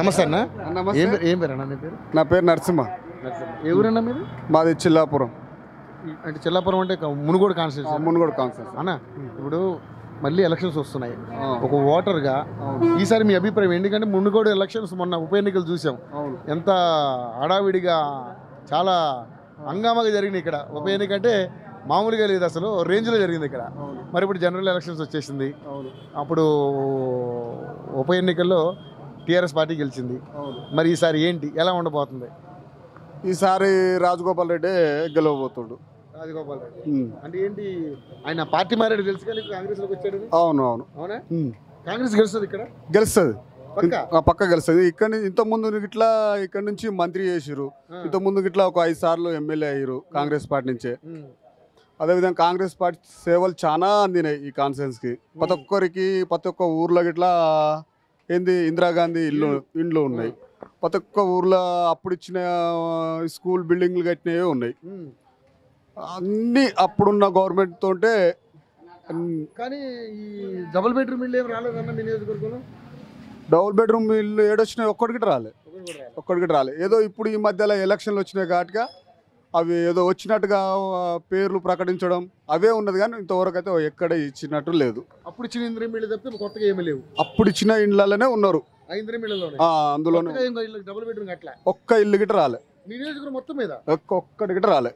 నమస్తే అన్న. ఏం పేరు అన్న మీ పేరు? నా పేరు నరసింహ. ఎవరన్నా మీరు? మాది చిల్లాపురం. అంటే చిల్లాపురం అంటే మునుగోడు కాన్స్టిట్యూన్సీ. మునుగోడు కాన్స్టిట్యూన్సీ అన్న. ఇప్పుడు మళ్ళీ ఎలక్షన్స్ వస్తున్నాయి. ఒక ఓటర్గా ఈసారి మీ అభిప్రాయం? ఎందుకంటే మునుగోడు ఎలక్షన్స్ మొన్న ఉప ఎన్నికలు చూసాం, ఎంత హడావిడిగా చాలా హంగామాగా జరిగింది. ఇక్కడ ఉప ఎన్నిక అంటే మామూలుగా లేదు, అసలు రేంజ్లో జరిగింది ఇక్కడ. మరి ఇప్పుడు జనరల్ ఎలక్షన్స్ వచ్చేసింది. అప్పుడు ఉప ఎన్నికల్లో టీఆర్ఎస్ పార్టీ గెలిచింది. మరి ఈసారి ఏంటి, ఎలా ఉండబోతుంది? ఈసారి రాజగోపాల్ రెడ్డి గెలవబోతుడు. రాజగోపాల్ రెడ్డి అంటే ఏంటి? ఆయన పార్టీ మారాడు తెలుసు కానీ కాంగ్రెస్ లోకి వచ్చాడు. అవును. అవునా? కాంగ్రెస్ గెలుస్తుంది ఇక్కడ. గెలుస్తుంది, పక్క గెలుస్తుంది. ఇక్కడ నుంచి ఇంత ముందు ఇట్లా ఇక్కడ నుంచి మంత్రి చేసిరు, ఇంత ముందు ఇట్లా ఒక 5 సార్లు ఎమ్మెల్యే అయ్యారు కాంగ్రెస్ పార్టీ నుంచే. అదేవిధంగా కాంగ్రెస్ పార్టీ సేవలు చాలా అందినాయి ఈ కాన్ఫరెన్స్కి. ప్రతి ఒక్క ఊర్లో ఇట్లా ఏంది ఇందిరాగాంధీ ఇండ్లు ఉన్నాయి. ప్రతి ఒక్క ఊర్లో అప్పుడు ఇచ్చిన స్కూల్ బిల్డింగ్లు కట్టినవే ఉన్నాయి. అన్నీ అప్పుడున్న గవర్నమెంట్ తోటే. కానీ ఈ డబుల్ బెడ్రూమ్ ఇల్లు ఏం రాలేదన్న మీ నియోజకవర్గంలో? డబుల్ బెడ్రూమ్ ఇల్లు ఏడొచ్చినాయి, ఒక్కడికి రాలే. ఏదో ఇప్పుడు ఈ మధ్యలో ఎలక్షన్లు వచ్చినాయి ఘాటుగా అవి ఏదో వచ్చినట్టుగా పేర్లు ప్రకటించడం అవే ఉన్నది, కానీ ఇంతవరకు అయితే ఎక్కడ ఇచ్చినట్టు లేదు. అప్పుడు ఇచ్చిన ఇంద్రం ఇల్లు తప్పితే కొత్తగా ఏమీ లేవు. అప్పుడు ఇచ్చిన ఇండ్లలోనే ఉన్నారు, అందులోనే ఒక్క ఇల్లు గిట్ట రాలే. మొత్తం మీద ఒక్కటి గిట్ట రాలే.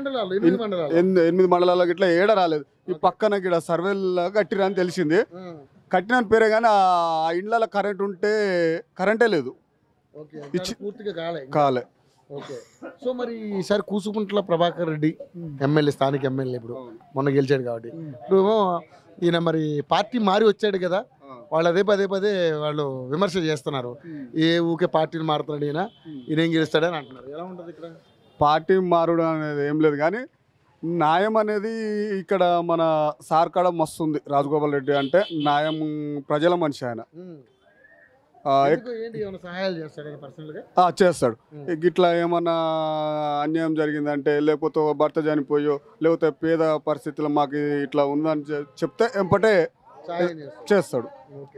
8 మండలాల గిట్ల ఏడ రాలేదు. ఈ పక్కన గిడ సర్వేలు కట్టిరా అని తెలిసింది, కట్టిన పేరే కానీ ఆ ఇండ్ల కరెంటే లేదు, కాలే. ఓకే. సో మరి ఈసారి కూసుకుంట్ల ప్రభాకర్ రెడ్డి ఎమ్మెల్యే, స్థానిక ఎమ్మెల్యే, ఇప్పుడు మొన్న గెలిచాడు కాబట్టి ఇప్పుడు ఈయన మరి పార్టీ మారి వచ్చాడు కదా, వాళ్ళు పదే వాళ్ళు విమర్శ చేస్తున్నారు. ఏ ఊకే పార్టీని మారుతున్నాడు ఈయన ఏం గెలుస్తాడని అంటున్నారు. ఎలా ఉంటుంది ఇక్కడ? పార్టీ మారుడు అనేది ఏం లేదు, కానీ న్యాయం అనేది ఇక్కడ మన సార్ కాడ మస్తుంది. రాజగోపాల్ రెడ్డి అంటే న్యాయం, ప్రజల మనిషి ఆయన. చేస్తాడు. ఇట్లా ఏమన్నా అన్యాయం జరిగిందంటే, లేకపోతే భర్త చనిపోయో, లేకపోతే పేద పరిస్థితుల్లో మాకు ఇట్లా ఉందని చెప్తే ఎంపటే చేస్తాడు.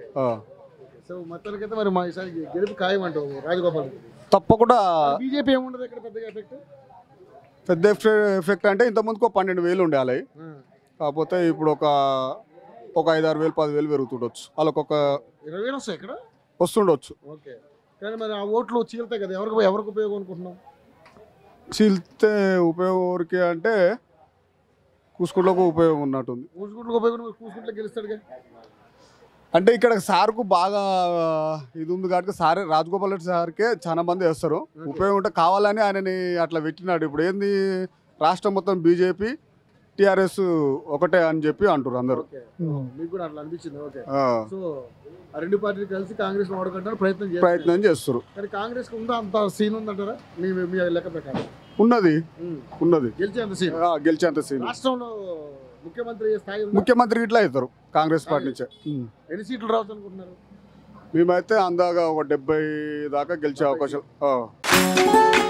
తప్పకుండా. బీజేపీ ఏముండదు ఇక్కడ పెద్ద ఎఫెక్ట్ అంటే ఇంతకుముందుకు 12,000 ఉండాలి, కాకపోతే ఇప్పుడు ఒక 5-6,000 10,000 పెరుగుతుండొచ్చు. వాళ్ళకి ఒక 20,000 వస్తాయి ఇక్కడ వస్తుండొచ్చు. ఓకే. కానీ మరి ఆ ఓట్లు చీల్తాయి కదా, ఎవరికి ఉపయోగం అనుకుంటున్నాం? చీల్తే ఉపయోగం ఎవరికి అంటే కూసుకుంట్లకు ఉపయోగం ఉన్నట్టుంది. కూసుకుంట్లకు గెలుస్తాడుగా అంటే ఇక్కడ సార్కు బాగా ఇది ఉంది కాబట్టి సారే రాజగోపాల్ రెడ్డి సార్కే చాలా మంది వేస్తారు. ఉపయోగం ఉంటే కావాలని ఆయనని అట్లా పెట్టినాడు. ఇప్పుడు ఏంది, రాష్ట్రం మొత్తం బీజేపీ టీఆర్ఎస్ ఒకటే అని చెప్పి అంటారు అందరూ. మీకు కూడా అట్లా అనిపించింది? ఓకే. సో ఆ రెండు పార్టీలు కలిసి కాంగ్రెస్ ఓడగొట్టడానికి ప్రయత్నం చేస్తారు. కానీ కాంగ్రెస్ ఉందా అంత సీన్ ఉందంటారా మీ లెక్క ప్రకారం? ఉన్నది, గెలిచేంత సీన్. రాష్ట్రంలో ముఖ్యమంత్రి ఇట్లా అవుతారు కాంగ్రెస్ పార్టీ నుంచే. ఎన్ని సీట్లు రావచ్చు అనుకుంటున్నారు? మేమైతే అందాగా ఒక 70 దాకా గెలిచే అవకాశం.